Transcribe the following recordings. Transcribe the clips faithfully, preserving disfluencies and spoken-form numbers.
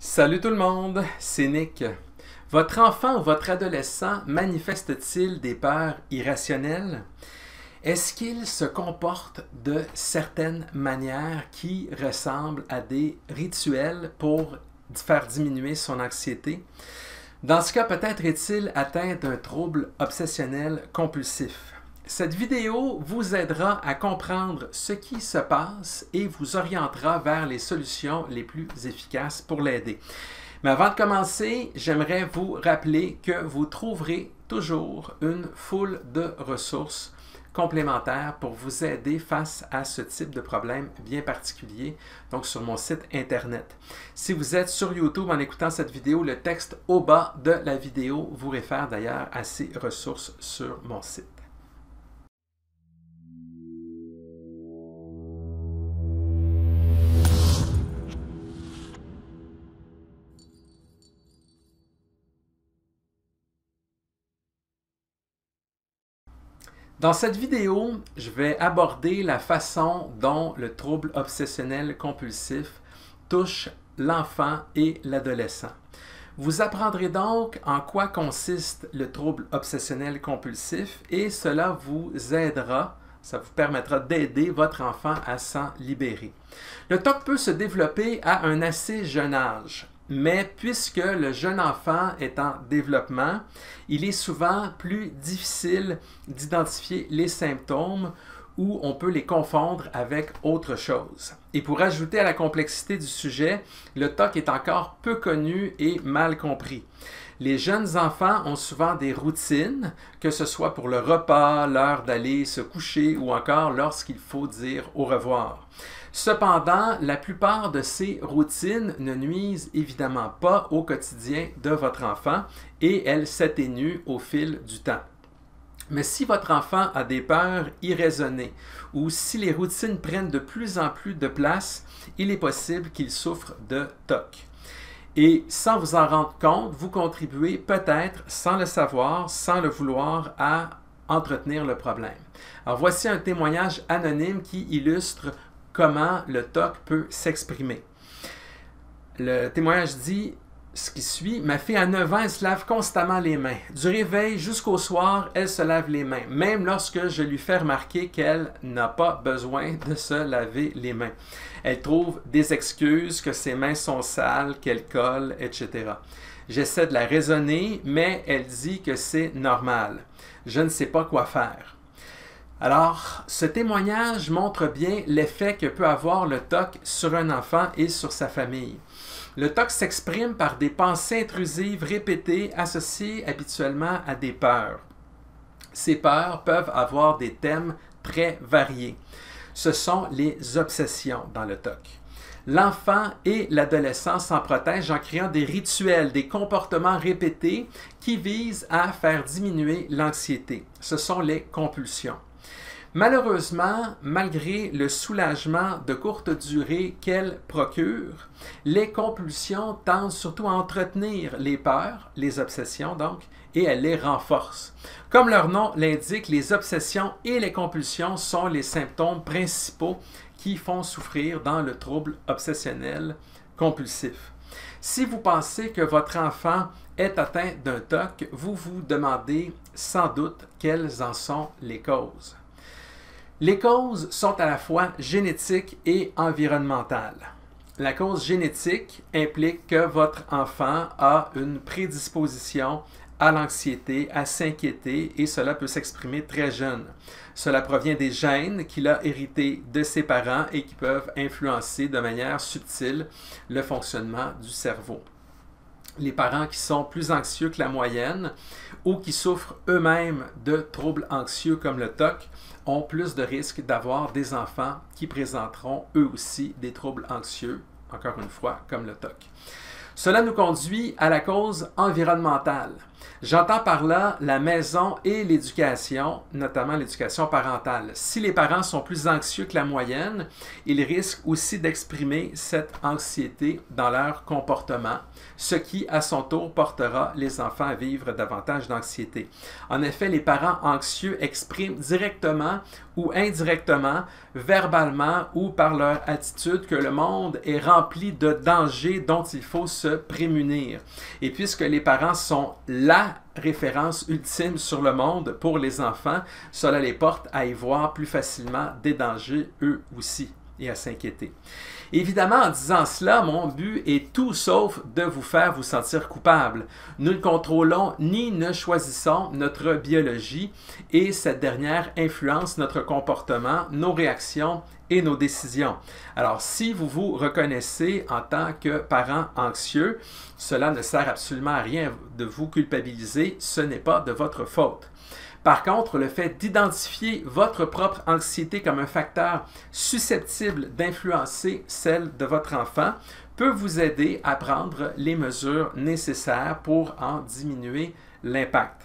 Salut tout le monde, c'est Nick. Votre enfant ou votre adolescent manifeste-t-il des peurs irrationnelles? Est-ce qu'il se comporte de certaines manières qui ressemblent à des rituels pour faire diminuer son anxiété? Dans ce cas, peut-être est-il atteint d'un trouble obsessionnel compulsif. Cette vidéo vous aidera à comprendre ce qui se passe et vous orientera vers les solutions les plus efficaces pour l'aider. Mais avant de commencer, j'aimerais vous rappeler que vous trouverez toujours une foule de ressources complémentaires pour vous aider face à ce type de problème bien particulier, donc sur mon site internet. Si vous êtes sur YouTube en écoutant cette vidéo, le texte au bas de la vidéo vous réfère d'ailleurs à ces ressources sur mon site. Dans cette vidéo, je vais aborder la façon dont le trouble obsessionnel compulsif touche l'enfant et l'adolescent. Vous apprendrez donc en quoi consiste le trouble obsessionnel compulsif et cela vous aidera, ça vous permettra d'aider votre enfant à s'en libérer. Le T O C peut se développer à un assez jeune âge. Mais puisque le jeune enfant est en développement, il est souvent plus difficile d'identifier les symptômes ou on peut les confondre avec autre chose. Et pour ajouter à la complexité du sujet, le T O C est encore peu connu et mal compris. Les jeunes enfants ont souvent des routines, que ce soit pour le repas, l'heure d'aller se coucher ou encore lorsqu'il faut dire au revoir. Cependant, la plupart de ces routines ne nuisent évidemment pas au quotidien de votre enfant et elles s'atténuent au fil du temps. Mais si votre enfant a des peurs irraisonnées ou si les routines prennent de plus en plus de place, il est possible qu'il souffre de T O C. Et sans vous en rendre compte, vous contribuez peut-être, sans le savoir, sans le vouloir, à entretenir le problème. Alors voici un témoignage anonyme qui illustre comment le T O C peut s'exprimer. Le témoignage dit ce qui suit. « Ma fille a neuf ans, elle se lave constamment les mains. Du réveil jusqu'au soir, elle se lave les mains, même lorsque je lui fais remarquer qu'elle n'a pas besoin de se laver les mains. Elle trouve des excuses, que ses mains sont sales, qu'elle colle, et cetera. J'essaie de la raisonner, mais elle dit que c'est normal. Je ne sais pas quoi faire. » Alors, ce témoignage montre bien l'effet que peut avoir le T O C sur un enfant et sur sa famille. Le T O C s'exprime par des pensées intrusives répétées associées habituellement à des peurs. Ces peurs peuvent avoir des thèmes très variés. Ce sont les obsessions dans le T O C. L'enfant et l'adolescent s'en protègent en créant des rituels, des comportements répétés qui visent à faire diminuer l'anxiété. Ce sont les compulsions. Malheureusement, malgré le soulagement de courte durée qu'elles procurent, les compulsions tendent surtout à entretenir les peurs, les obsessions donc, et elles les renforcent. Comme leur nom l'indique, les obsessions et les compulsions sont les symptômes principaux qui font souffrir dans le trouble obsessionnel compulsif. Si vous pensez que votre enfant est atteint d'un T O C, vous vous demandez sans doute quelles en sont les causes. Les causes sont à la fois génétiques et environnementales. La cause génétique implique que votre enfant a une prédisposition à l'anxiété, à s'inquiéter, et cela peut s'exprimer très jeune. Cela provient des gènes qu'il a hérités de ses parents et qui peuvent influencer de manière subtile le fonctionnement du cerveau. Les parents qui sont plus anxieux que la moyenne ou qui souffrent eux-mêmes de troubles anxieux comme le T O C ont plus de risques d'avoir des enfants qui présenteront eux aussi des troubles anxieux, encore une fois, comme le T O C. Cela nous conduit à la cause environnementale. J'entends par là la maison et l'éducation, notamment l'éducation parentale. Si les parents sont plus anxieux que la moyenne, ils risquent aussi d'exprimer cette anxiété dans leur comportement, ce qui, à son tour, portera les enfants à vivre davantage d'anxiété. En effet, les parents anxieux expriment directement ou indirectement, verbalement ou par leur attitude, que le monde est rempli de dangers dont il faut se prémunir. Et puisque les parents sont la référence ultime sur le monde pour les enfants, cela les porte à y voir plus facilement des dangers eux aussi et à s'inquiéter. Évidemment, en disant cela, mon but est tout sauf de vous faire vous sentir coupable. Nous ne contrôlons ni ne choisissons notre biologie et cette dernière influence notre comportement, nos réactions et nos décisions. Alors, si vous vous reconnaissez en tant que parent anxieux, cela ne sert absolument à rien de vous culpabiliser, ce n'est pas de votre faute. Par contre, le fait d'identifier votre propre anxiété comme un facteur susceptible d'influencer celle de votre enfant peut vous aider à prendre les mesures nécessaires pour en diminuer l'impact.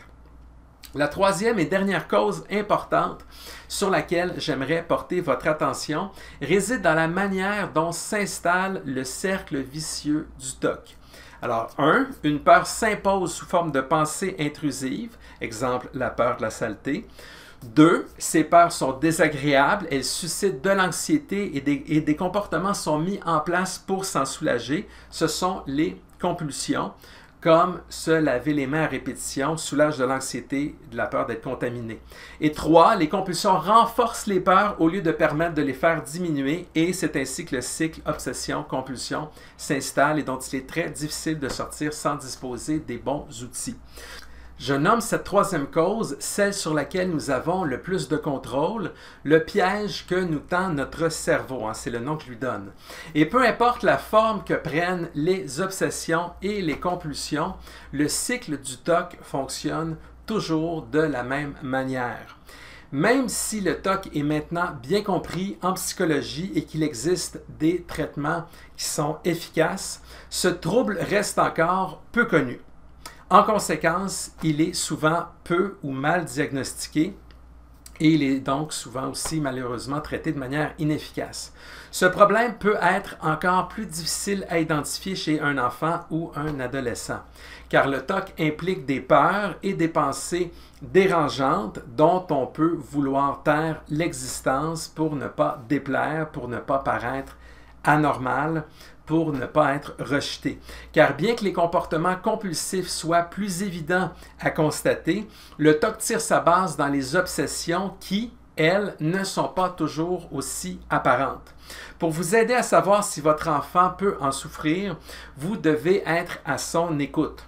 La troisième et dernière cause importante sur laquelle j'aimerais porter votre attention réside dans la manière dont s'installe le cercle vicieux du T O C. Alors, un, une peur s'impose sous forme de pensée intrusive, exemple la peur de la saleté. Deux, ces peurs sont désagréables, elles suscitent de l'anxiété et des, et des comportements sont mis en place pour s'en soulager. Ce sont les compulsions, comme se laver les mains à répétition, soulage de l'anxiété, de la peur d'être contaminé. Et trois, les compulsions renforcent les peurs au lieu de permettre de les faire diminuer et c'est ainsi que le cycle obsession-compulsion s'installe et dont il est très difficile de sortir sans disposer des bons outils. Je nomme cette troisième cause, celle sur laquelle nous avons le plus de contrôle, le piège que nous tend notre cerveau, hein, c'est le nom que je lui donne. Et peu importe la forme que prennent les obsessions et les compulsions, le cycle du T O C fonctionne toujours de la même manière. Même si le T O C est maintenant bien compris en psychologie et qu'il existe des traitements qui sont efficaces, ce trouble reste encore peu connu. En conséquence, il est souvent peu ou mal diagnostiqué et il est donc souvent aussi malheureusement traité de manière inefficace. Ce problème peut être encore plus difficile à identifier chez un enfant ou un adolescent, car le T O C implique des peurs et des pensées dérangeantes dont on peut vouloir taire l'existence pour ne pas déplaire, pour ne pas paraître anormal, pour ne pas être rejeté. Car bien que les comportements compulsifs soient plus évidents à constater, le T O C tire sa base dans les obsessions qui, elles, ne sont pas toujours aussi apparentes. Pour vous aider à savoir si votre enfant peut en souffrir, vous devez être à son écoute.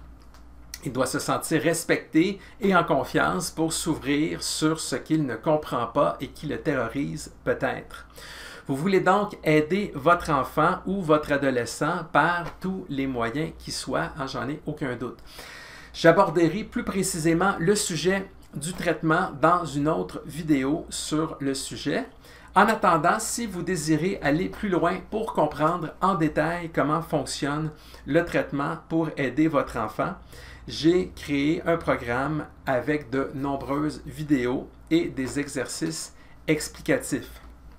Il doit se sentir respecté et en confiance pour s'ouvrir sur ce qu'il ne comprend pas et qui le terrorise peut-être. Vous voulez donc aider votre enfant ou votre adolescent par tous les moyens qui soient, hein, j'en ai aucun doute. J'aborderai plus précisément le sujet du traitement dans une autre vidéo sur le sujet. En attendant, si vous désirez aller plus loin pour comprendre en détail comment fonctionne le traitement pour aider votre enfant, j'ai créé un programme avec de nombreuses vidéos et des exercices explicatifs.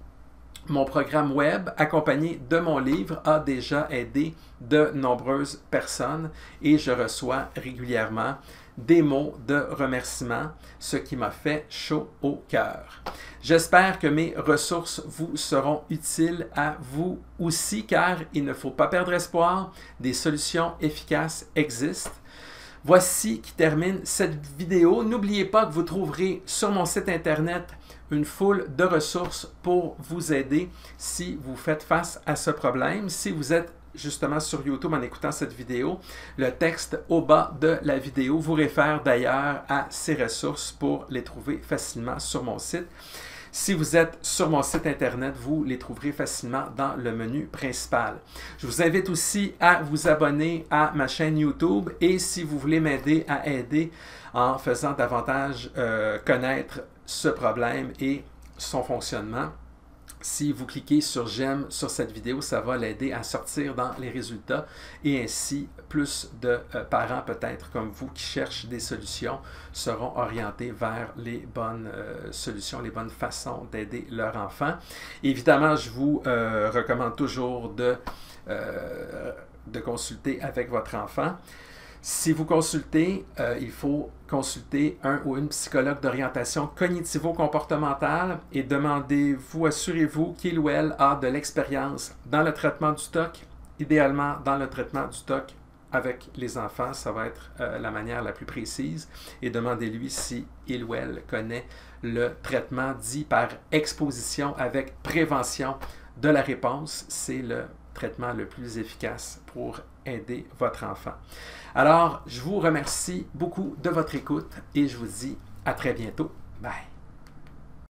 Mon programme web, accompagné de mon livre, a déjà aidé de nombreuses personnes et je reçois régulièrement des mots de remerciement, ce qui m'a fait chaud au cœur. J'espère que mes ressources vous seront utiles à vous aussi, car il ne faut pas perdre espoir, des solutions efficaces existent. Voici qui termine cette vidéo. N'oubliez pas que vous trouverez sur mon site internet une foule de ressources pour vous aider si vous faites face à ce problème. Si vous êtes justement sur YouTube en écoutant cette vidéo, le texte au bas de la vidéo vous réfère d'ailleurs à ces ressources pour les trouver facilement sur mon site. Si vous êtes sur mon site internet, vous les trouverez facilement dans le menu principal. Je vous invite aussi à vous abonner à ma chaîne YouTube et si vous voulez m'aider à aider en faisant davantage euh, connaître ce problème et son fonctionnement, Si vous cliquez sur j'aime sur cette vidéo, ça va l'aider à sortir dans les résultats et ainsi plus de euh, parents peut-être comme vous qui cherchent des solutions seront orientés vers les bonnes euh, solutions, les bonnes façons d'aider leur enfant. Évidemment, je vous euh, recommande toujours de, euh, de consulter avec votre enfant. Si vous consultez, euh, il faut consulter un ou une psychologue d'orientation cognitivo-comportementale et demandez-vous, assurez-vous qu'il ou elle a de l'expérience dans le traitement du T O C, idéalement dans le traitement du T O C avec les enfants, ça va être euh, la manière la plus précise, et demandez-lui si il ou elle connaît le traitement dit par exposition avec prévention de la réponse. C'est le traitement le plus efficace pour aider votre enfant. Alors, je vous remercie beaucoup de votre écoute et je vous dis à très bientôt. Bye!